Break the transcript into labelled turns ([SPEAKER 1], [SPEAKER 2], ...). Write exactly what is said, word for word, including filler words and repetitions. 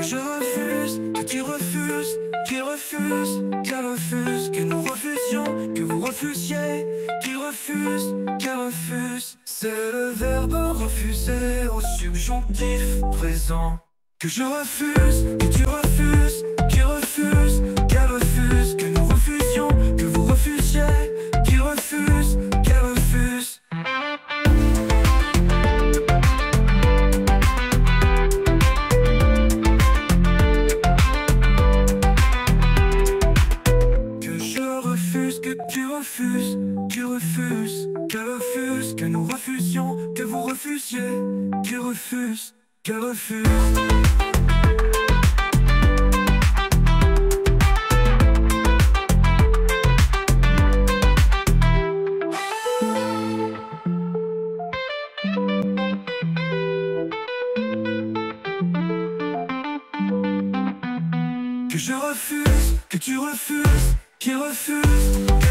[SPEAKER 1] je refuse, que tu refuses, qui refuse, qu'elle refuse, que nous refusions, que vous refusiez, qui refuse, qu'elle refuse. C'est le verbe refuser au subjonctif présent. Que je refuse, que tu refuses, qui refuse, qu'elle refuse, que nous refusions, que vous refusiez, qui refuse, qu'elle refuse. Que je refuse, que tu refuses, qui refuse, qu'elle refuse, que nous refusions, que vous refusiez, qui refuse, qu'elle refuse. Que je refuse, que tu refuses, qui refuse,